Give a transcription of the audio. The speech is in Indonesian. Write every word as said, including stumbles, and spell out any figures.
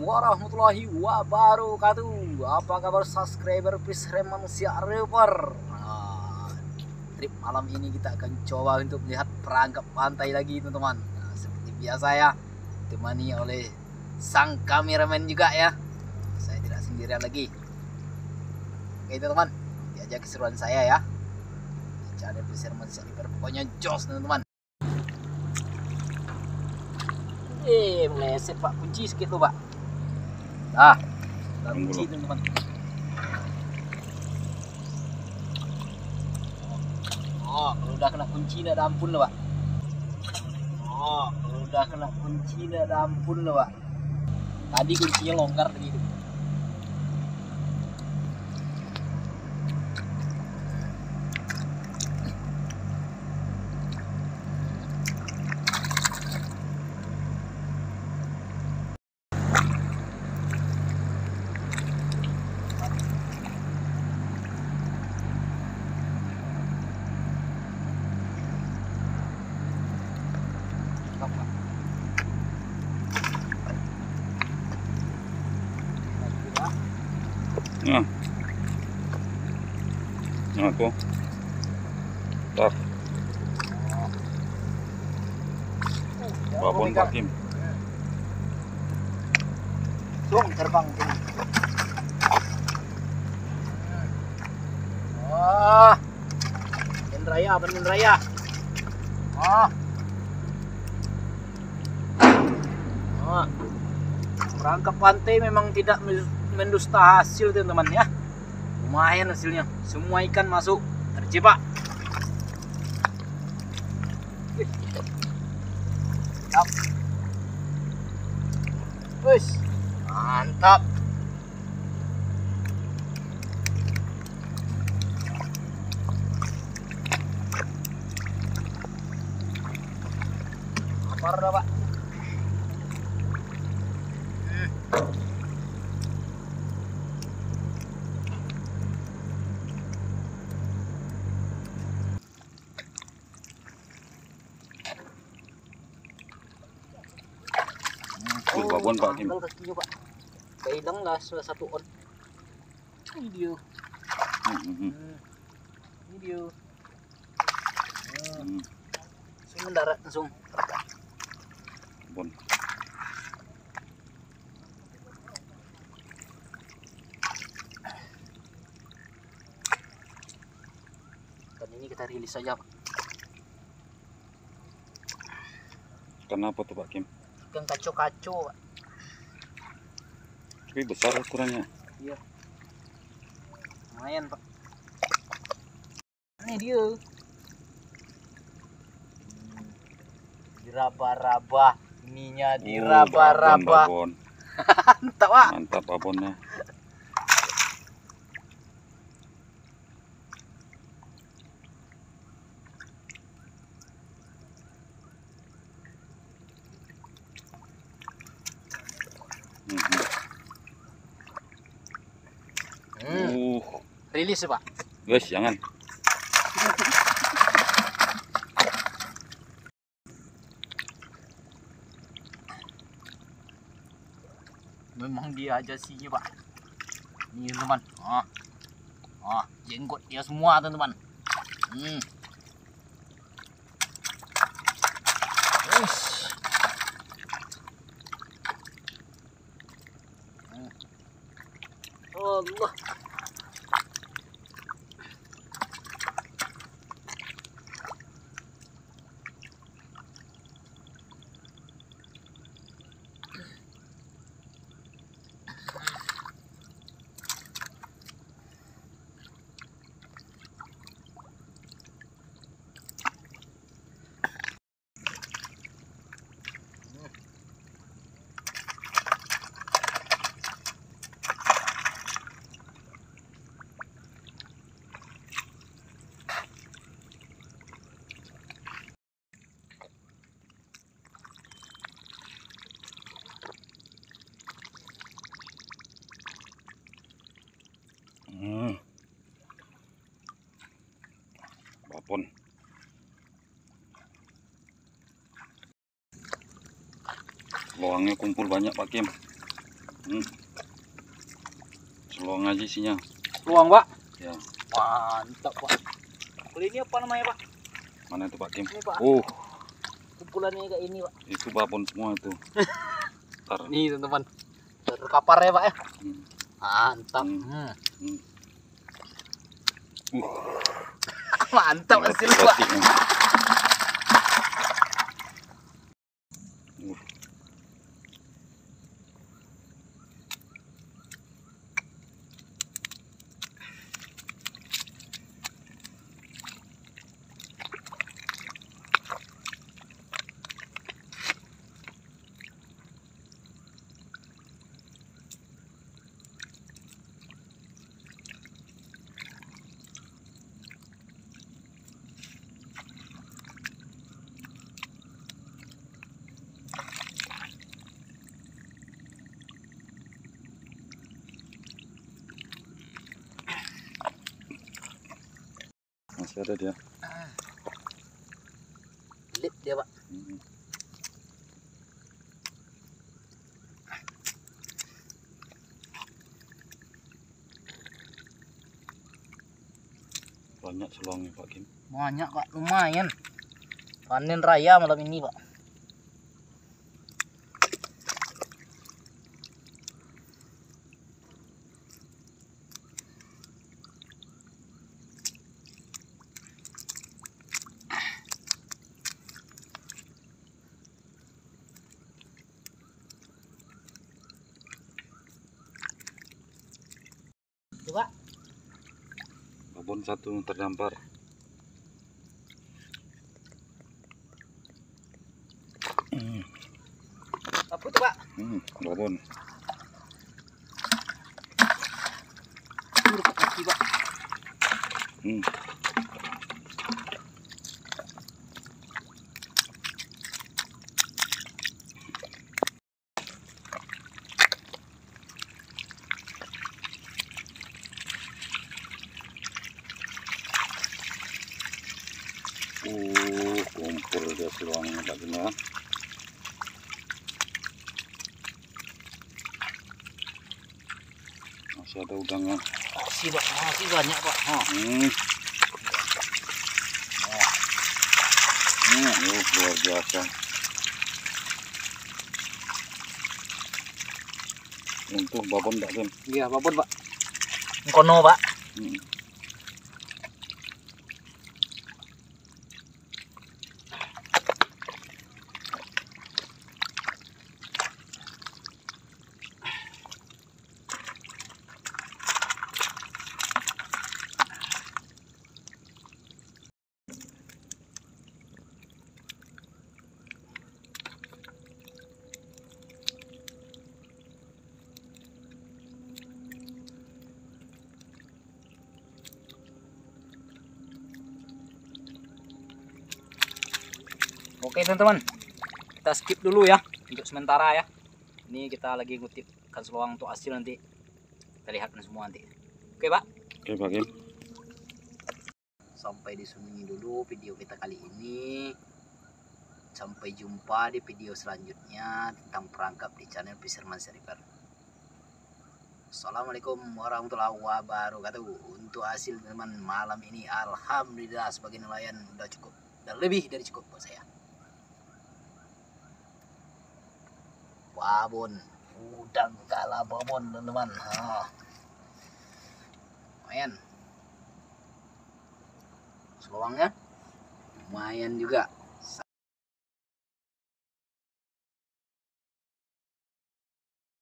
warahmatullahi wabarakatuh. Apa kabar subscriber Fisherman Manusia River? Nah, trip malam ini kita akan coba untuk melihat perangkap pantai lagi teman-teman. Nah, seperti biasa ya, ditemani oleh sang kameramen juga ya. Saya tidak sendirian lagi. Oke teman-teman, diajak keseruan saya ya. Channel Fisherman Manusia River pokoknya jos teman-teman. Eh, meleset pak, kunci sedikit tuh pak. Nah, kita kunci teman-teman. Oh, kalau udah kena kunci tidak ada ampun loh pak. Oh, kalau udah kena kunci tidak ada ampun loh pak. Tadi kuncinya longgar tadi itu. Nah, nah aku, tak, babon Pak Kim. Tung terbang ini. Wah, Bandung Raya, Bandung Raya. Ah, ah. Perangkap pantai memang tidak mendusta hasil teman-teman ya. Lumayan hasilnya, semua ikan masuk terjebak. Mantap. Wis, mantap. Apa dah pak? Oh, babon Pak Kim. Kakinya pak, hilang lah salah satu on. Ini dia. Hmm. Hmm. Ini dia. Hmm. Langsung mendarat langsung. Babon. Dan ini kita rilis saja pak. Kenapa tuh Pak Kim? Ikan kaco-kaco pak. Tapi besar ukurannya. Iya. Lumayan pak. Ini dia. Hmm. Diraba-raba. Ininya diraba-raba. Oh, babon, babon. Mantap pak. Mantap babonnya. Hmm. Uh, Rilis pak. guys, jangan. Memang dia aja sih pak. Ini teman. Ah, ah, jenggot dia semua teman-teman. Hmm. Uish. Hmm. Allah. Hmm. Babon. Loangnya kumpul banyak Pak Kim. Hmm. Seluang aja isinya. Luang, Pak. Ya. Mantap, Pak. Kalau ini apa namanya, Pak? Mana itu Pak Kim? Ini, Pak. Oh, Kumpulannya kayak ini, Pak. itu babon semua itu. Ntar. Nih, teman-teman. Terkapar ya, Pak ya. Hmm. Mantap. Hmm. Hmm. Hmm. Uh, Mantap hasil, Pak. batiknya. Uh. Masih ada dia. Lip dia, Pak. Hmm. Banyak seluangnya Pak Kim. Banyak, Pak. Lumayan. Panen raya malam ini, Pak. Coba. Babon satu terdampar. Hmm. Apa itu, Pak? Hmm, babon. Ini kaki, Pak. Hmm. Uh, kumpul dia seluangnya Pak Kim ya. Masih ada udangnya. Masih, Pak. Masih banyak, Pak. Oh. Hmm. Hmm, uh, luar biasa. Untuk babon Pak Kim. Iya, babon, Pak. Kono, Pak. Hmm. Oke, teman-teman. Kita skip dulu ya untuk sementara ya. Ini kita lagi ngutip ikan seluang untuk hasil nanti. Kita lihatkan semua nanti. Oke, Pak. Oke Pak Kim. Sampai di sini dulu video kita kali ini. Sampai jumpa di video selanjutnya tentang perangkap di channel Fisherman River. Assalamualaikum warahmatullahi wabarakatuh. Untuk hasil teman malam ini, alhamdulillah sebagai nelayan udah cukup dan lebih dari cukup buat saya. Babon, udang kalah babon teman-teman. Oh. Lumayan. Seluangnya lumayan juga.